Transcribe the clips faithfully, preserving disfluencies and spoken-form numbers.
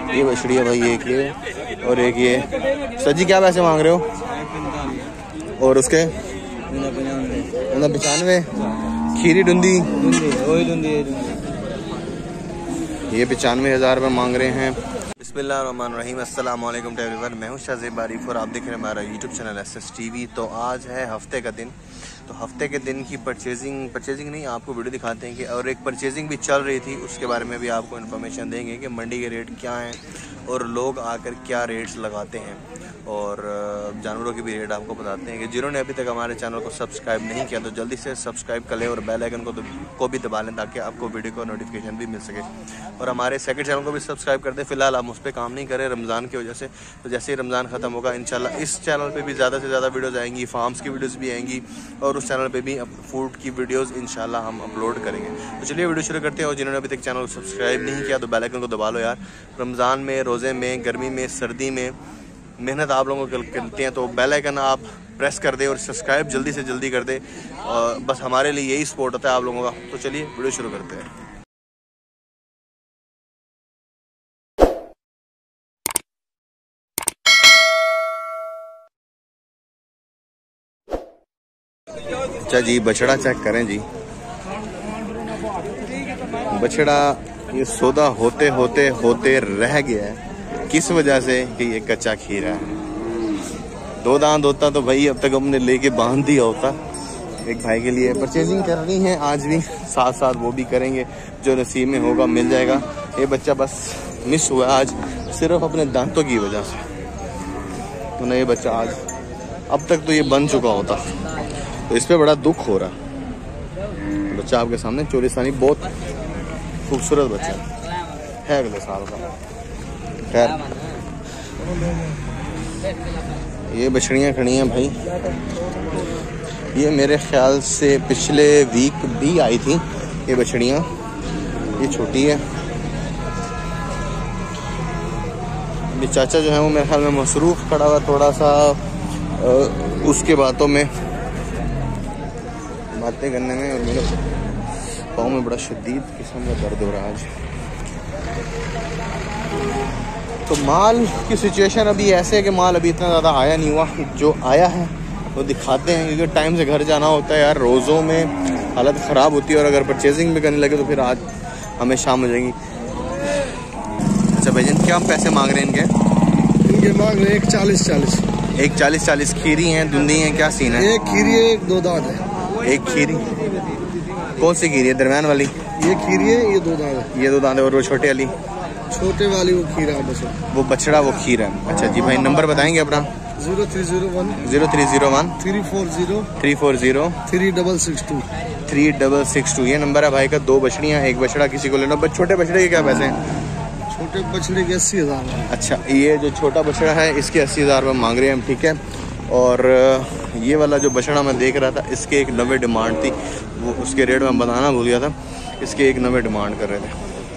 ये बछड़ी है भाई, एक ये और एक ये। सर जी क्या पैसे मांग रहे हो? और उसके पचानवे। खीरी डुंदी ये पचानवे हज़ार रुपये मांग रहे हैं। बिस्मिल्लाहिर्रहमानिर्रहीम, अस्सलाम वालेकुम टू एवरीवन। मैं हूं शाहज़ेब आरिफ और आप देख रहे हैं हमारा YouTube channel S S TV. तो आज है हफ्ते का दिन, तो हफ्ते के दिन की परचेजिंग परचेजिंग नहीं आपको वीडियो दिखाते हैं कि और एक परचेजिंग भी चल रही थी, उसके बारे में भी आपको इन्फॉर्मेशन देंगे कि मंडी के रेट क्या हैं और लोग आकर क्या रेट्स लगाते हैं, और जानवरों की भी रेट आपको बताते हैं। कि जिन्होंने अभी तक हमारे चैनल को सब्सक्राइब नहीं किया तो जल्दी से सब्सक्राइब कर लें और बेल आइकन को को भी दबा लें ताकि आपको वीडियो को नोटिफिकेशन भी मिल सके। और हमारे सेकंड चैनल को भी सब्सक्राइब कर दें। फिलहाल हम उस पर काम नहीं करें रमज़ान की वजह से, तो जैसे ही रमज़ान ख़त्म होगा इंशाल्लाह इस चैनल पर भी ज़्यादा से ज़्यादा वीडियोज़ आएंगी, फार्म्स की वीडियोज़ भी आएंगी और उस चैनल पर भी फूड की वीडियोज़ इंशाल्लाह हम अपलोड करेंगे। तो चलिए वीडियो शुरू करते हैं। और जिन्होंने अभी तक चैनल को सब्सक्राइब नहीं किया तो बेल आइकन को दबा लो यार। रमज़ान में, रोज़े में, गर्मी में, सर्दी में मेहनत आप लोगों को करते हैं, तो बेल आइकन आप प्रेस कर दे और सब्सक्राइब जल्दी से जल्दी कर दे। और बस हमारे लिए यही सपोर्ट होता है आप लोगों का। तो चलिए वीडियो शुरू करते हैं। अच्छा जी, बछड़ा चेक करें जी। बछड़ा ये सौदा होते होते होते रह गया है, किस वजह से कि ये कच्चा खीरा है। दो दांत होता तो भाई अब तक हमने लेके बांध दिया होता। एक भाई के लिए परचेजिंग करनी है आज भी, साथ साथ वो भी करेंगे, जो नसीब में होगा मिल जाएगा। ये बच्चा बस मिस हुआ आज सिर्फ अपने दांतों की वजह से, तो ना ये बच्चा आज, अब तक तो ये बन चुका होता, तो इस पर बड़ा दुख हो रहा। बच्चा आपके सामने चोलिस्तानी, बहुत खूबसूरत बच्चा है, अगले साल का। खैर ये बछड़ियाँ खड़ी हैं भाई, ये मेरे ख्याल से पिछले वीक भी आई थी ये बछड़ियाँ। ये छोटी है। ये चाचा जो है वो मेरे ख्याल में मसरूफ़ खड़ा हुआ थोड़ा सा, उसके बातों में बातें करने में, और मेरे पाँव में बड़ा शदीद किस्म का दर्द हो रहा है आज। तो माल की सिचुएशन अभी ऐसे है कि माल अभी इतना ज़्यादा आया नहीं हुआ। जो आया है वो दिखाते हैं, क्योंकि टाइम से घर जाना होता है यार। रोज़ों में हालत ख़राब होती है, और अगर परचेजिंग भी करने लगे तो फिर आज हमें शाम हो जाएगी। अच्छा भाईजान, क्या पैसे मांग रहे हैं इनके? इनके मांग रहे हैं एक चालीस चालीस एक चालीस चालीस खीरी हैं, धुंधी हैं, क्या सीन है? एक खीरी है, एक दो दांत है। एक खीरी, कौन सी खीरी है? दरम्यान वाली? ये खीरी है, ये दो दांत है। ये दो दांत है। और वो छोटे वाली? छोटे वाली वो खीरा है, बस वो बछड़ा वो खीरा है। अच्छा जी भाई, नंबर बताएंगे अपना? Zero three zero one zero three zero one three four zero three four zero three double six two three double six two ये नंबर है भाई का। दो बछड़ियाँ, एक बछड़ा किसी को लेना। बस छोटे बछड़े के क्या पैसे हैं? छोटे बछड़े के अस्सी हज़ार। अच्छा, ये जो छोटा बछड़ा है इसके अस्सी हज़ार रुपये मांग रहे हैं हम, ठीक है। और ये वाला जो बछड़ा मैं देख रहा था, इसके एक नवे डिमांड थी, वो उसके रेट में बताना भूल गया था। इसके एक नवे डिमांड कर रहे थे।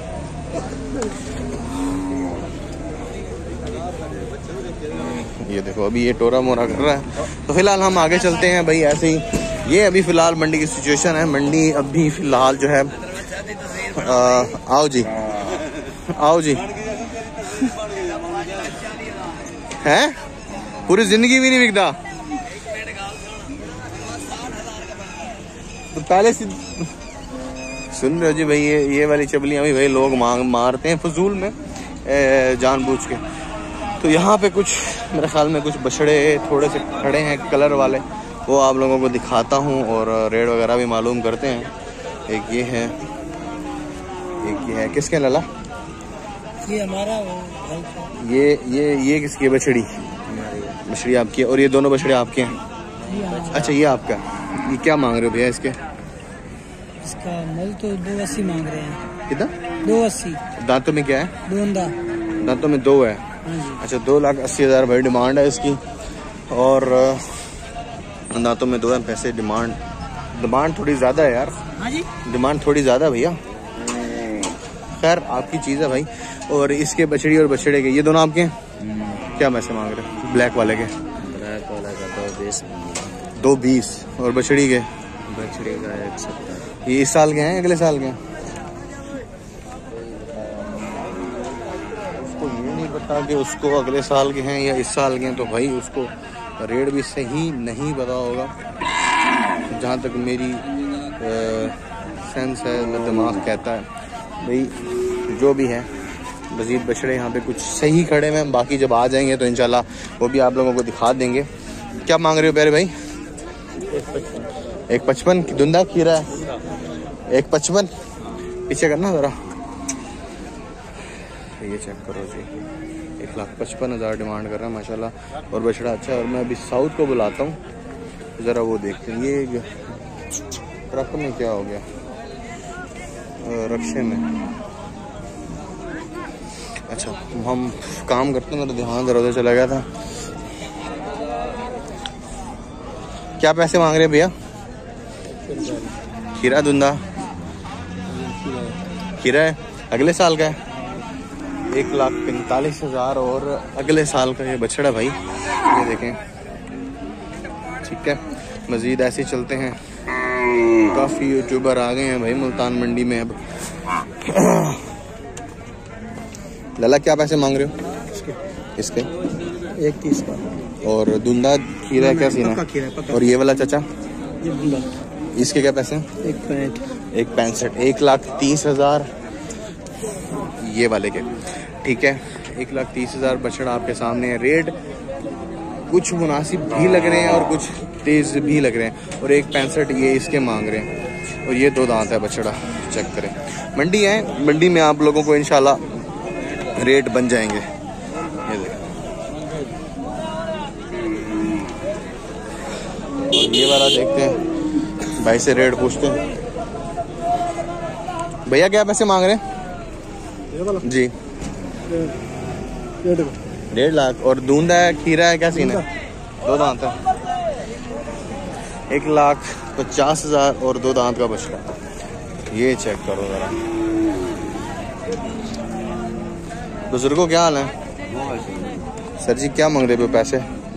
ये देखो अभी ये टोरा मोरा कर रहा है। तो फिलहाल हम आगे चलते हैं भाई, ऐसे ही। ये अभी फिलहाल मंडी की सिचुएशन है। मंडी अभी फिलहाल जो है, आ, आओ जी आओ जी हैं, पूरी जिंदगी भी नहीं बिकता तो पहले से सुन रहे हो जी भाई। ये ये वाली चबलियाँ भी भाई लोग मांग मारते हैं फजूल में, जानबूझ के। तो यहाँ पे कुछ मेरे ख्याल में कुछ बछड़े थोड़े से खड़े हैं कलर वाले, वो आप लोगों को दिखाता हूँ और रेट वगैरह भी मालूम करते हैं। एक ये है, एक ये है। किसके लला? ये हमारा। ये ये ये किसकी है? बछड़ी बछड़ी आपकी है। और ये दोनों बछड़े आपके हैं? अच्छा, ये आपका। ये क्या मांग रहे हो भैया इसके? इसका मल तो दो अस्सी मांग रहे हैं। कितना? दो अस्सी। दांतों में क्या है? दोंदा। दांतों में दो है। अच्छा, दो लाख अस्सी हज़ार भाई डिमांड है इसकी, और दांतों में दो है पैसे डिमांड। डिमांड थोड़ी ज़्यादा है यार। हाँ जी, डिमांड थोड़ी ज़्यादा है भैया। खैर आपकी चीज़ है भाई। और इसके बछड़ी और बछड़े के ये दोनों आपके हैं? क्या पैसे मांग रहे हैं ब्लैक वाले के? ब्लैक वाला का दो बीस। दो बीस। और बछड़ी के? बछड़ी का एक सत्तर। ये इस साल के हैं अगले साल के हैं? उसको ये नहीं पता कि उसको अगले साल के हैं या इस साल के हैं, तो भाई उसको रेट भी सही नहीं पता होगा। जहाँ तक मेरी सेंस है, मेरा दिमाग कहता है भाई जो भी है, मज़ीद बछड़े यहाँ पे कुछ सही खड़े हैं। बाकी जब आ जाएंगे तो इंशाल्लाह वो भी आप लोगों को दिखा देंगे। क्या मांग रहे हो प्यारे भाई? एक पचपन की धुंधा खीरा है, एक पचपन। पीछे करना ज़रा, ये चेक करो जी, एक लाख पचपन हज़ार डिमांड कर रहा है माशाल्लाह। और बछड़ा अच्छा है। और मैं अभी साउथ को बुलाता हूँ, ज़रा वो देखते हैं। ये ट्रक में क्या हो गया, रक्शे में। अच्छा हम काम करते हैं, मेरा ध्यान इधर उधर चला गया था। क्या पैसे मांग रहे हैं भैया? खीरा धुंधा खीरा है, अगले साल का है, एक लाख पैंतालीस हज़ार और अगले साल का ये बछड़ा भाई, ये देखें। ठीक है, मज़ीद ऐसे ही चलते हैं। काफ़ी यूट्यूबर आ गए हैं भाई मुल्तान मंडी में अब। लला क्या पैसे मांग रहे हो इसके? इसके एक तीस का। और धुंधा खीरा है, क्या सीन है? और ये वाला चाचा, इसके क्या पैसे हैं? एक पैंठ एक पैंसठ, एक लाख तीस हज़ार ये वाले के। ठीक है, एक लाख तीस हज़ार बछड़ा आपके सामने है। रेट कुछ मुनासिब भी लग रहे हैं और कुछ तेज़ भी लग रहे हैं। और एक पैंसठ ये इसके मांग रहे हैं। और ये दो दांत है बछड़ा, चेक करें। मंडी है, मंडी में आप लोगों को इंशाल्लाह रेट बन जाएंगे। ये देखें, और ये वाला देखते हैं, भाई से रेट पूछते हैं। भैया क्या पैसे मांग रहे हैं जी? डेढ़ लाख। और धुंधा है, खीरा है, क्या सीन है? दो दांत है, एक लाख पचास हजार और दो दांत का बछड़ा। ये चेक करो जरा। बुजुर्गों क्या हाल है? सर जी क्या मांग रहे हो पैसे?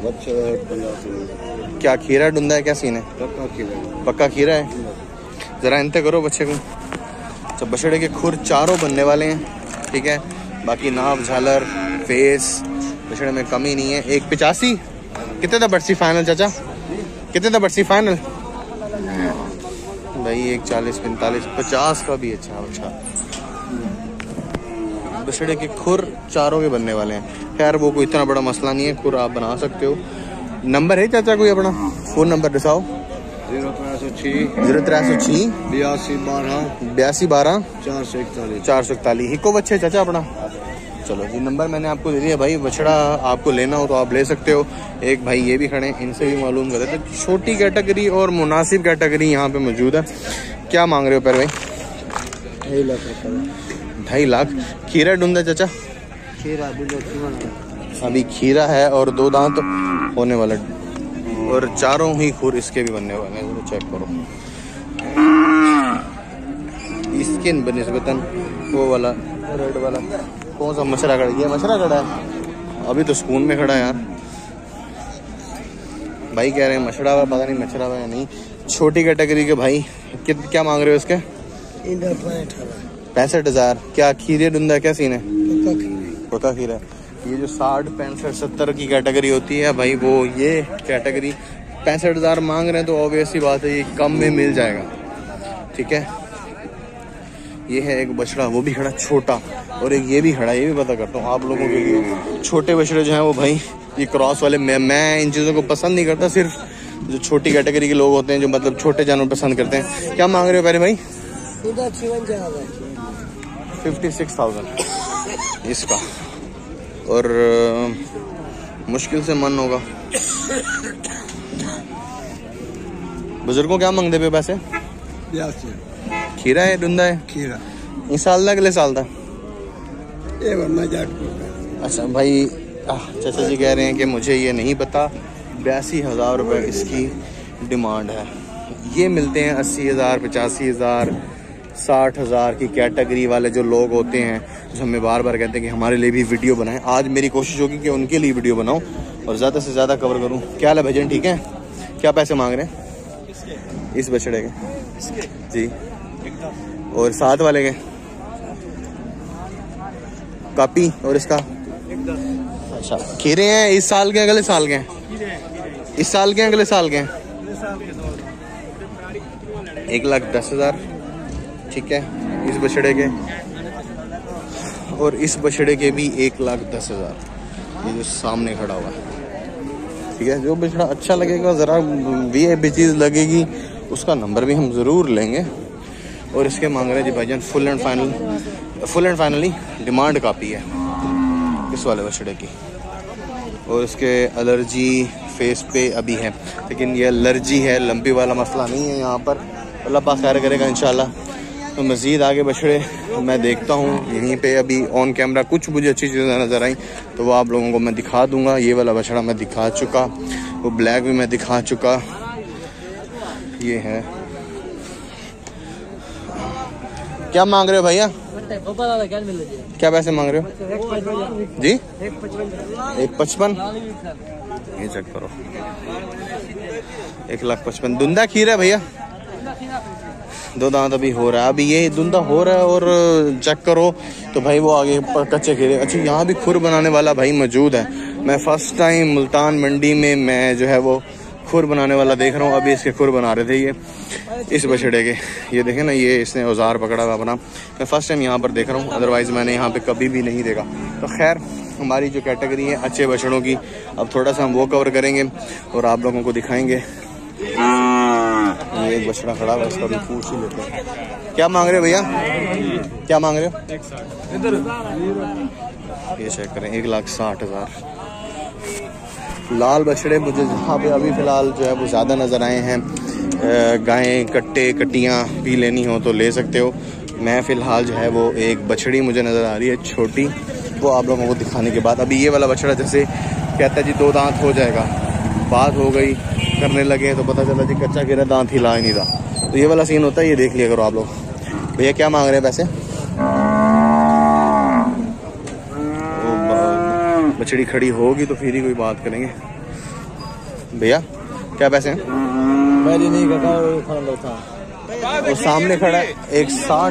क्या खीरा धुंधा है, क्या सीन है? पक्का खीरा है। जरा इंतजार करो बच्चे को। तो बछड़े के खुर चारों बनने वाले हैं। ठीक है, बाकी नाप झालर फेस बछड़े में कमी नहीं है। एक पिचासी कितने था बर्सी फाइनल चाचा? कितने था बर्सी फाइनल भाई? एक चालीस पैंतालीस पचास का भी अच्छा अच्छा। बछड़े के खुर चारों के बनने वाले हैं। खैर वो कोई इतना बड़ा मसला नहीं है, खुर आप बना सकते हो। नंबर है चाचा कोई अपना? फोन नंबर दिखाओ। जीरो त्रै सौ छः जीरो त्रै सौ छः बयासी बारह बयासी बारह चार सौ इकतालीस चार सौ इकतालीस। हिको बच्चे चाचा अपना। चलो जी, नंबर मैंने आपको दे दिया भाई। बछड़ा आपको लेना हो तो आप ले सकते हो। एक भाई ये भी खड़े हैं, इनसे भी मालूम कर देते। तो छोटी कैटेगरी और मुनासिब कैटेगरी यहाँ पे मौजूद है। क्या मांग रहे हो पर भाई? ढाई लाख रुपये। ढाई लाख। खीरा ढूंढा चाचा? खीरा अभी खीरा है और दो दांत होने वाला, और चारों ही खुर इसके भी बनने वाले हैं। तो चेक करो, स्किन बनिस्बतन वो वाला रेड वाला कौन सा मछरा खड़ा? ये मछरा खड़ा है, अभी तो स्पून में खड़ा है यार। भाई कह रहे हैं मछरा हुआ, पता नहीं मछरा हुआ या नहीं। छोटी कैटेगरी के भाई कित क्या मांग रहे हो इसके? पैंसठ हजार। क्या खीरे डुंदा, क्या सीन है? पक्का खीरा। ये जो साठ पैंसठ सत्तर की कैटेगरी होती है भाई, वो ये कैटेगरी पैंसठ हजार मांग रहे हैं, तो ऑब्वियस सी बात है ये कम में मिल जाएगा। ठीक है, ये है एक बछड़ा, वो भी खड़ा छोटा, और एक ये भी खड़ा। ये भी पता करता हूँ आप लोगों के लिए। छोटे बछड़े जो हैं वो भाई ये क्रॉस वाले, मैं मैं इन चीज़ों को पसंद नहीं करता। सिर्फ जो छोटी कैटेगरी के लोग होते हैं जो मतलब छोटे जानवर पसंद करते हैं। क्या मांग रहे हो पहले भाई? फिफ्टी सिक्स थाउजेंड इसका, और मुश्किल से मन होगा। बुजुर्गों क्या मांगते पे पैसे? खीरा है डुंदा है? खीरा इस साल था अगले साल था? अच्छा भाई, चाचा जी कह रहे हैं कि मुझे ये नहीं पता। बयासी हज़ार रुपये इसकी डिमांड है। ये मिलते हैं अस्सी हज़ार पचासी हज़ार साठ हज़ार की कैटेगरी वाले जो लोग होते हैं, जो हमें बार बार कहते हैं कि हमारे लिए भी वीडियो बनाएं। आज मेरी कोशिश होगी कि उनके लिए वीडियो बनाऊं और ज़्यादा से ज़्यादा कवर करूं। क्या हाल है भजन, ठीक है? क्या पैसे मांग रहे हैं इस बछड़े के जी? और साथ वाले के कापी और इसका अच्छा खीरे हैं इस साल के अगले साल के हैं? इस साल के अगले साल के हैं। एक लाख दस हजार ठीक है इस बछड़े के, और इस बछड़े के भी एक लाख दस हजार, ये जो सामने खड़ा हुआ है ठीक है। जो बछड़ा अच्छा लगेगा, ज़रा वी आई पी चीज़ लगेगी, उसका नंबर भी हम ज़रूर लेंगे। और इसके मांग रहे हैं जी भाईजान full and final, full and finally demand कापी है इस वाले बछड़े की। और इसके एलर्जी फेस पे अभी है, लेकिन ये एलर्जी है, लंबी वाला मसला नहीं है यहाँ पर। अल्लाह पाक खैर करेगा इंशाल्लाह। तो मज़ीद आगे बछड़े मैं देखता हूँ यहीं पे, अभी ऑन कैमरा कुछ मुझे अच्छी चीज़ें नज़र आई तो वो आप लोगों को मैं दिखा दूँगा। ये वाला बछड़ा मैं दिखा चुका, वो ब्लैक भी मैं दिखा चुका। ये है, क्या मांग रहे हो भैया? क्या पैसे मांग रहे हो जी? एक पचपन, ये चेक करो, एक लाख पचपन। धुंधा खीर है भैया, दो दांत अभी हो रहा है, अभी ये धुंधा हो रहा है। और चेक करो तो भाई वो आगे कच्चे खीरे। अच्छा यहाँ भी खुर बनाने वाला भाई मौजूद है। मैं फर्स्ट टाइम मुल्तान मंडी में मैं जो है वो खुर बनाने वाला देख रहा हूँ। अभी इसके खुर बना रहे थे ये इस बछड़े के, ये देखें ना, ये इसने औजार पकड़ा हुआ अपना। मैं फर्स्ट टाइम यहाँ पर देख रहा हूँ, अदरवाइज़ मैंने यहाँ पे कभी भी नहीं देखा। तो खैर हमारी जो कैटेगरी है अच्छे बछड़ों की, अब थोड़ा सा हम वो कवर करेंगे और आप लोगों को दिखाएंगे। ये एक बछड़ा खड़ा है, इसका भी पूछ ही लेते हैं। क्या मांग रहे हो भैया? क्या मांग रहे हो? ये चेक करें, एक लाख साठ हजार। लाल बछड़े मुझे जहाँ पे अभी फ़िलहाल जो है वो ज़्यादा नज़र आए हैं। गायें कट्टे कट्टियाँ भी लेनी हो तो ले सकते हो। मैं फ़िलहाल जो है वो एक बछड़ी मुझे नज़र आ रही है छोटी, वो आप लोगों को दिखाने के बाद। अभी ये वाला बछड़ा जैसे कहता है जी दो दांत हो जाएगा, बात हो गई करने लगे तो पता चला जी कच्चा गिरा, दांत हिला ही नहीं रहा। तो ये वाला सीन होता है, ये देख लिया करो आप लोग। भैया क्या मांग रहे हैं पैसे? बछड़ी खड़ी होगी तो फिर ही कोई बात करेंगे। भैया क्या पैसे हैं? मैंने नहीं कहा, वो सामने खड़ा है एक साठ।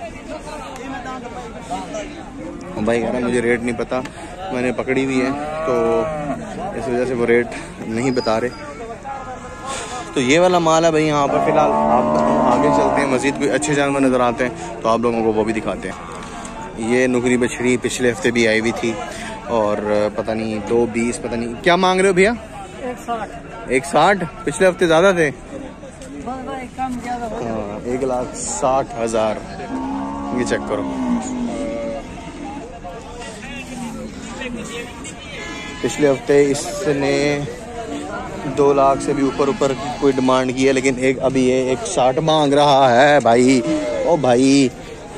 भाई कह रहा मुझे रेट नहीं पता, मैंने पकड़ी हुई है तो इस वजह से वो रेट नहीं बता रहे। तो ये वाला माल है भाई यहाँ पर फिलहाल। आप आगे चलते हैं, मज़ीद कोई अच्छे जानवर नज़र आते हैं तो आप लोगों को वो भी दिखाते हैं। ये नुकरी बछड़ी पिछले हफ्ते भी आई हुई थी और पता नहीं दो बीस, पता नहीं क्या मांग रहे हो भैया? एक साठ। एक साठ? पिछले हफ्ते ज़्यादा थे। कम ज्यादा हो हाँ, एक लाख साठ हजार। ये चेक करो, पिछले हफ्ते इसने दो लाख से भी ऊपर ऊपर कोई डिमांड की है, लेकिन एक अभी ये एक साठ मांग रहा है भाई। ओ भाई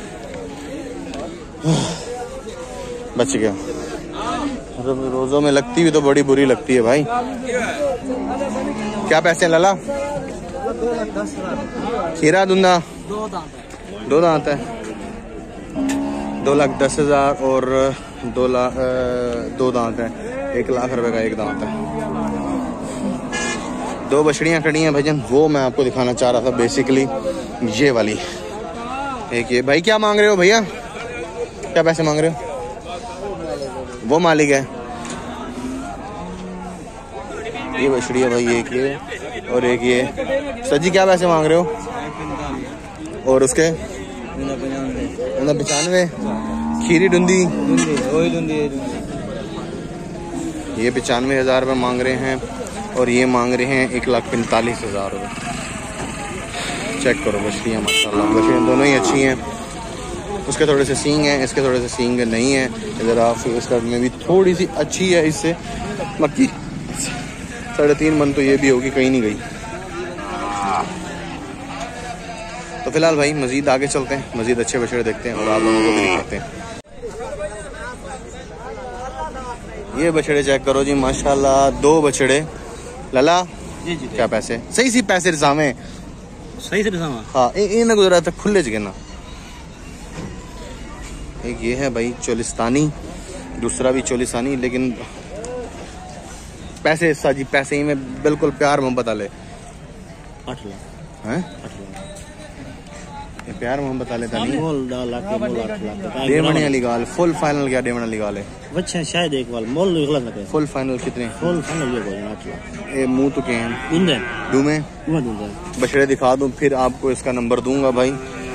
बच गया। रोजों में लगती हुई तो बड़ी बुरी लगती है भाई। क्या पैसे लाला? खीरा धुंधा दो दांत है, दो लाख दस हजार और दो लाख दो दांत है, एक लाख रुपए का एक दांत है। दो बछड़ियाँ खड़ी हैं भजन, वो मैं आपको दिखाना चाह रहा था बेसिकली, ये वाली। एक ये भाई क्या मांग रहे हो भैया? क्या पैसे मांग रहे हो? वो मालिक है। ये बछड़ी है भाई, एक ये और एक ये। सर जी क्या पैसे मांग रहे हो? और उसके पचानवे। खीरी धुंधी, ये पचानवे हजार रुपये मांग रहे हैं और ये मांग रहे हैं एक लाख पैंतालीस हजार रुपये। चेक करो बछड़ियाँ माशाल्लाह, बछड़ियाँ दोनों ही अच्छी हैं। उसके थोड़े से सींग हैं, इसके थोड़े से सींग नहीं है। इधर आप इसका में भी थोड़ी सी अच्छी है इससे, मक्की साढ़े तीन मन तो ये भी होगी, कहीं नहीं गई। तो फिलहाल भाई मजीद आगे चलते हैं, मजीद अच्छे बछड़े देखते हैं और आप लोगों को भी दिखाते हैं। ये बछड़े चेक करो जी माशाल्लाह, दो बछड़े। लला जी जी क्या पैसे? सही सी पैसे रिसावे, सही से रिसावा। हाँ इन गुजरा था खुले च ना। एक ये है भाई चोलिस्तानी, दूसरा भी चोलिस्तानी, लेकिन पैसे साजी पैसे ही में बिल्कुल प्यार मोहब्बत वाले। आठ लाख हैं? ये प्यार मोहब्बत वाले था नहीं मोल डाल लाके मोल आठ लाख डेमने वाली गाल फुल फाइनल क्या डेमने वाली गाल है बच्चे शायद एक बार मोल गलत लगे फुल फाइनल कितने फुल फाइनल ये बोल आठ लाख ये मुंह तो के हैं दुंदे दूमे वो दुंदे बछड़े दिखा दूं फिर आपको इसका नंबर दूंगा भाई।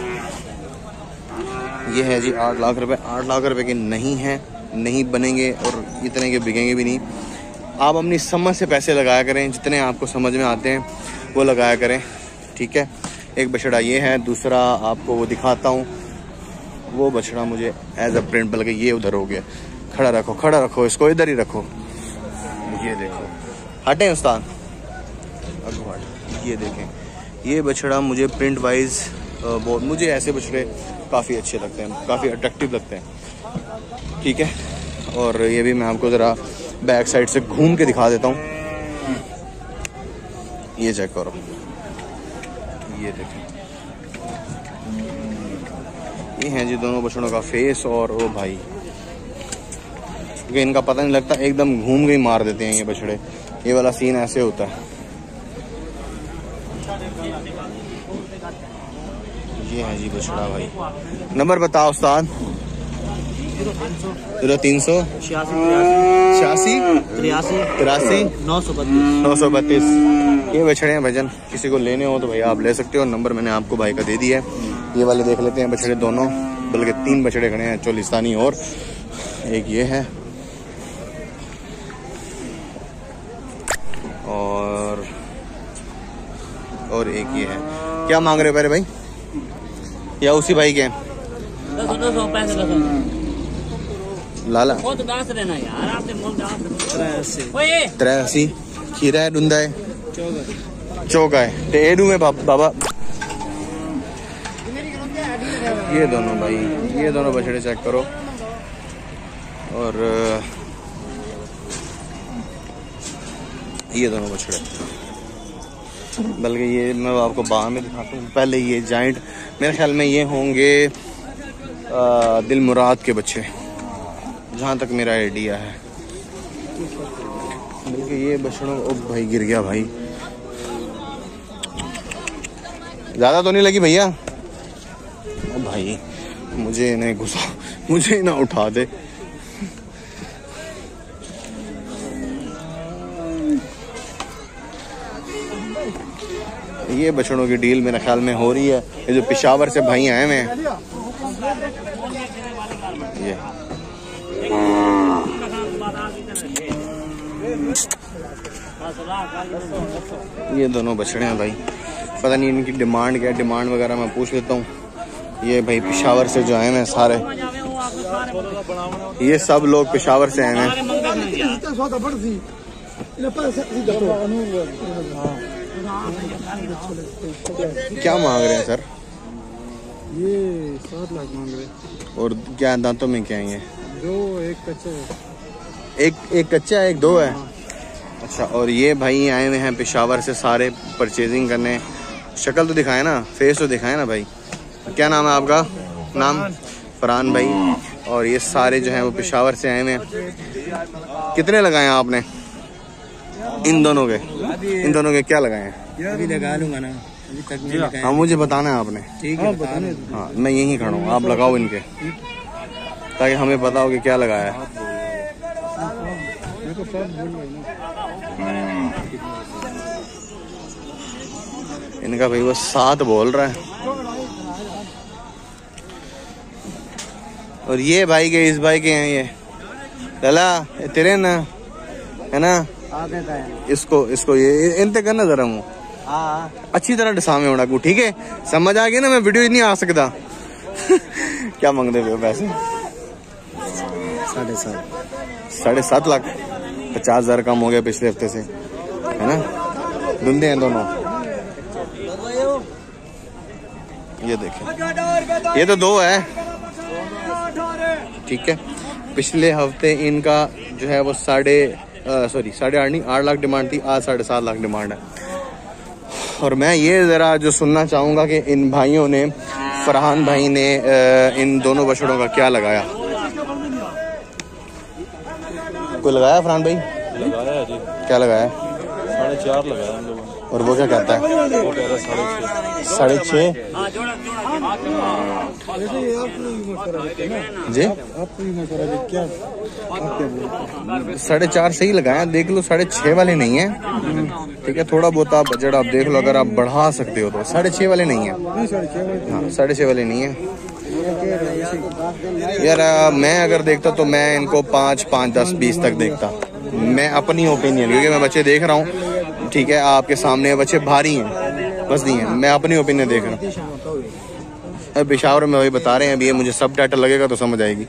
ये है जी आठ लाख रुपए आठ लाख रुपए के नहीं है, नहीं बनेंगे और इतने के बिकेंगे भी नहीं। आप अपनी समझ से पैसे लगाया करें, जितने आपको समझ में आते हैं वो लगाया करें, ठीक है। एक बछड़ा ये है, दूसरा आपको वो दिखाता हूँ। वो बछड़ा मुझे एज अ प्रिंट बल्कि ये उधर हो गया। खड़ा रखो खड़ा रखो इसको, इधर ही रखो। ये देखो हटें उस्ताद, ये देखें ये बछड़ा मुझे प्रिंट वाइज बहुत, मुझे ऐसे बछड़े काफ़ी अच्छे लगते हैं, काफ़ी अट्रैक्टिव लगते हैं, ठीक है। और ये भी मैं आपको ज़रा बैक साइड से घूम के दिखा देता हूँ। ये चेक करो, ये देखें, ये हैं जी दोनों बछड़ों का फेस। और ओ भाई क्योंकि इनका पता नहीं लगता, एकदम घूम के मार देते हैं ये बछड़े। ये वाला सीन ऐसे होता है। ये है जी बछड़ा भाई। नंबर बताओ उस्ताद। जीरो तीन सौ छियासी तिरासी तिरासी नौ सौ बत्तीस नौ सौ बत्तीस। ये बछड़े हैं भजन, किसी को लेने हो तो भाई आप ले सकते हो। नंबर मैंने आपको भाई का दे दिया है। ये वाले देख लेते हैं बछड़े दोनों, बल्कि तीन बछड़े खड़े हैं चोलिस्तानी, और एक ये है और और एक ये है। क्या मांग रहे हो पहले भाई, या उसी भाई के हैं? लाला तिरासी खीरा है, डुंदा है, चौका है, ते एडू में बाबा। ये दोनों भाई, ये दोनों बछड़े चेक करो। और ये दोनों बछड़े, बल्कि ये मैं आपको बाद में दिखाता हूँ। पहले ये जाइंट, मेरे ख्याल में ये होंगे आ, दिल मुराद के बच्चे, जहाँ तक मेरा आइडिया है। बल्कि ये बछड़ों, ओ भाई गिर गया भाई, ज़्यादा तो नहीं लगी भैया? ओ भाई मुझे इन्हें घुसा, मुझे ना उठा दे। ये बछड़ों की डील मेरे ख्याल में हो रही है। ये जो पेशावर से भाई आए हुए हैं, ये ये दोनों बछड़े हैं भाई। पता नहीं इनकी डिमांड क्या है, डिमांड वगैरह मैं पूछ लेता हूँ। ये भाई पेशावर से जो आए हैं सारे, ये सब लोग पेशावर से आए हैं। क्या मांग रहे हैं सर? ये सात लाख मांग रहे हैं। और क्या दांतों में क्या है? दो, एक कच्चा है, एक एक कच्चा एक दो है। अच्छा, और ये भाई आए हुए हैं पेशावर से सारे परचेजिंग करने। शक्ल तो दिखाए ना, फेस तो दिखाए ना भाई। क्या नाम है आपका? नाम फरहान भाई। और ये सारे जो हैं वो पेशावर से आए हुए हैं। कितने लगाए आपने इन दोनों के? इन दोनों के क्या लगाए हैं? अभी लगा लूंगा ना, अभी तक नहीं लगाया। हाँ मुझे बताना है आपने। ठीक है बता दो। हाँ मैं यहीं खड़ा हूँ, आप लगाओ इनके, ताकि हमें पता हो कि क्या लगाया है। इनका भाई वो सात बोल रहा है। और ये भाई के, इस भाई के हैं ये लला, ये तेरे ना है ना? इसको इसको ये इनते करना जरा हूँ अच्छी तरह डसामे होना को, ठीक है? समझ आ गया ना? मैं वीडियो नहीं आ सकता। क्या मांगते हो पैसे? साढ़े सात साढ़े सात लाख पचास हजार कम हो गया पिछले हफ्ते से, है ना? धुंधे हैं दोनों। ये देखें, ये तो दो है, ठीक है। पिछले हफ्ते इनका जो है वो साढ़े सॉरी साढ़े आठ नहीं आठ लाख डिमांड थी, आज साढ़े सात लाख डिमांड है। और मैं ये ज़रा जो सुनना चाहूँगा कि इन भाइयों ने, फरहान भाई ने इन दोनों बछड़ों का क्या लगाया? कोई लगाया फरहान भाई? लगाया जी। क्या लगाया? साढ़े चार लगाया हम लोगों ने। और वो क्या कहता है? वो कह रहा साढ़े छः। साढ़े छः जी आपको भी मशवरा दे क्या आप क्या बोलते साढ़े चार सही लगाया, देख लो साढ़े छः वाले नहीं है, ठीक है। थोड़ा बहुत आप बजट आप देख लो, अगर आप बढ़ा सकते हो तो साढ़े छः वाले नहीं है। हाँ साढ़े छः वाले नहीं है यार। आ, मैं अगर देखता तो मैं इनको पाँच पाँच दस बीस तक देखता, मैं अपनी ओपिनियन, क्योंकि मैं बच्चे देख रहा हूँ, ठीक है। आपके सामने बच्चे भारी हैं, बस नहीं है, मैं अपनी ओपिनियन देख रहा हूँ। पेशावर में वही बता रहे हैं, अभी ये मुझे सब टाइटल लगेगा तो समझ आएगी।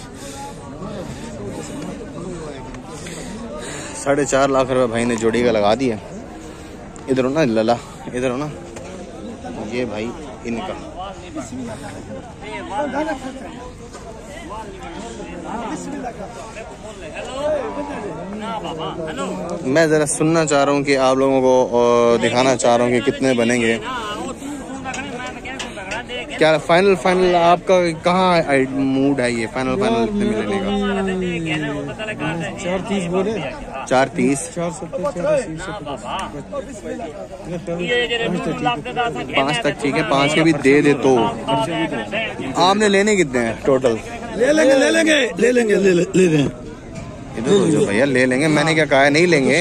साढ़े चार लाख रुपए भाई ने जोड़ी का लगा दिया। इधर हो ना लला, इधर हो ना, ये भाई इनका। मैं जरा सुनना चाह रहा हूँ कि आप लोगों को दिखाना चाह रहा हूँ कि कितने बनेंगे। क्या फाइनल फाइनल आपका कहाँ मूड है? ये फाइनल फाइनल कितने में लेने का? चार तीस बोले, चार तीस, चार सत्तर, चार अस्सी, पाँच तक ठीक है। पाँच के भी दे दे तो आपने लेने कितने हैं टोटल? ले लेंगे ले लेंगे ले लेंगे ले ले लें। इधर हो जाओ भैया, ले लेंगे। मैंने क्या कहा है नहीं लेंगे?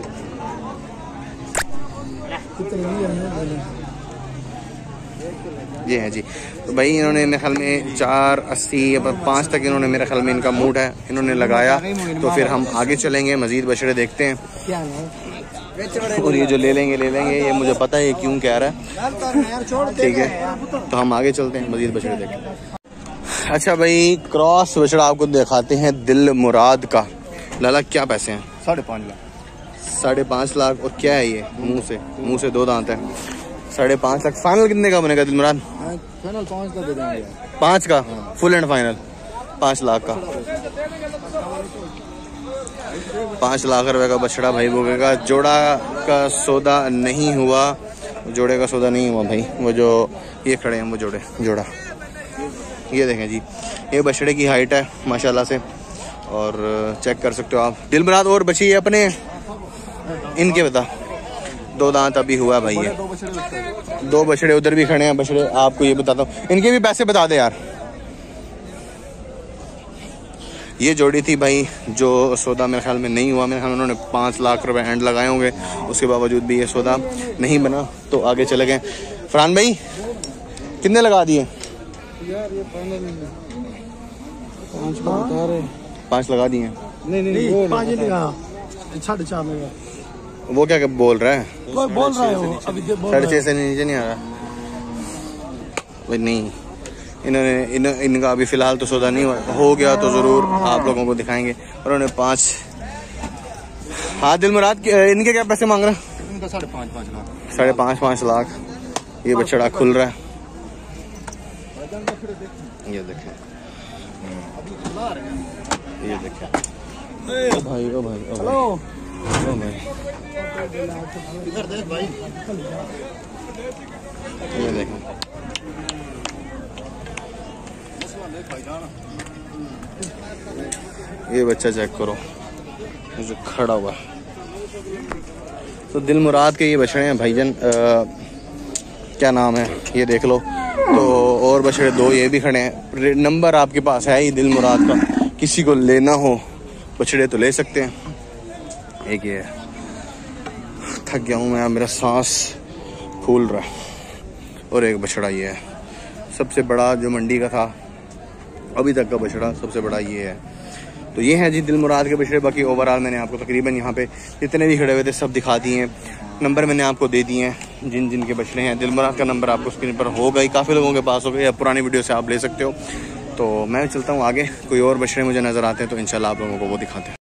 ये है जी। तो भाई इन्होंने मेरे ख्याल में चार अस्सी या पाँच तक इन्होंने मेरे ख्याल में इनका मूड है, इन्होंने लगाया। तो फिर हम आगे चलेंगे, मजीद बछड़े देखते हैं। और ये जो ले लेंगे ले लेंगे, ये मुझे पता है ये क्यों कह रहा है, ठीक है। तो हम आगे चलते हैं, मजीद बछड़े देखते हैं। अच्छा भाई, क्रॉस बछड़ा आपको दिखाते हैं दिल मुराद का। लाला क्या पैसे हैं? साढ़े पाँच लाख। साढ़े पाँच लाख। और क्या है ये? मुंह से मुंह से दो दांत है। साढ़े पाँच लाख। फाइनल कितने का बनेगा दिल मुराद? फाइनल पाँच का दे देंगे। पाँच का फुल एंड फाइनल पाँच लाख का। पाँच लाख रुपए का बछड़ा भाई बोलेगा। जोड़ा का सौदा नहीं हुआ, जोड़े का सौदा नहीं हुआ भाई। वो जो ये खड़े हैं वो जोड़े जोड़ा, ये देखें जी। ये बछड़े की हाइट है माशाल्लाह से, और चेक कर सकते हो आप। दिल मुराद और बची है अपने इनके, बता दो दांत अभी हुआ भाई है। दो बछड़े उधर भी खड़े हैं बछड़े। आपको ये बताता हूँ, इनके भी पैसे बता दे यार। ये जोड़ी थी भाई जो सौदा मेरे ख्याल में नहीं हुआ। मेरे ख्याल में उन्होंने पाँच लाख रुपए एंड लगाए होंगे, उसके बावजूद भी ये सौदा नहीं बना। तो आगे चले गए। फरहान भाई कितने लगा दिए? यार ये फाइनल पाँच का बता रहे। पाँच लगा दिए? नहीं नहीं वो पाँच ही लगा, साढ़े चार लगा। वो क्या क्या बोल रहा है? बोल बोल रहा है वो अभी साढ़े छः से नीचे नहीं आ रहा भाई। नहीं, इन्होंने इन, इनका अभी फिलहाल तो सौदा नहीं हुआ। हो गया तो ज़रूर आप लोगों को दिखाएंगे। उन्होंने पाँच। हाँ दिल मुराद इनके क्या पैसे मांग रहे हैं? इनका साढ़े पाँच पाँच लाख। साढ़े पाँच पाँच लाख। ये बछड़ा खुल रहा है, ये देखें, ये देखें। ओ भाई ओ भाई ओ भाई ओ भाई, इधर देख भाई, ये देखें। ये बच्चा चेक करो जो खड़ा हुआ। तो दिल मुराद के ये बछड़े हैं भाईजान। क्या नाम है ये देख लो। तो और बछड़े दो ये भी खड़े हैं। नंबर आपके पास है ही दिल मुराद का, किसी को लेना हो बछड़े तो ले सकते हैं। एक ये थक गया हूँ मैं, मेरा सांस फूल रहा है। और एक बछड़ा ये है, सबसे बड़ा जो मंडी का था अभी तक का बछड़ा, सबसे बड़ा ये है। तो ये है जी दिल मुराद के बछड़े। बाकी ओवरऑल मैंने आपको तकरीबन यहाँ पे जितने भी खड़े हुए थे सब दिखा दिए हैं। नंबर मैंने आपको दे दिए हैं जिन जिन के बछड़े हैं। दिल मुराद का नंबर आपको स्क्रीन पर होगा ही, काफ़ी लोगों के पास हो गए, या पुरानी वीडियो से आप ले सकते हो। तो मैं चलता हूँ आगे, कोई और बछड़े मुझे नज़र आते हैं तो इंशाल्लाह आप लोगों को वो दिखाते हैं।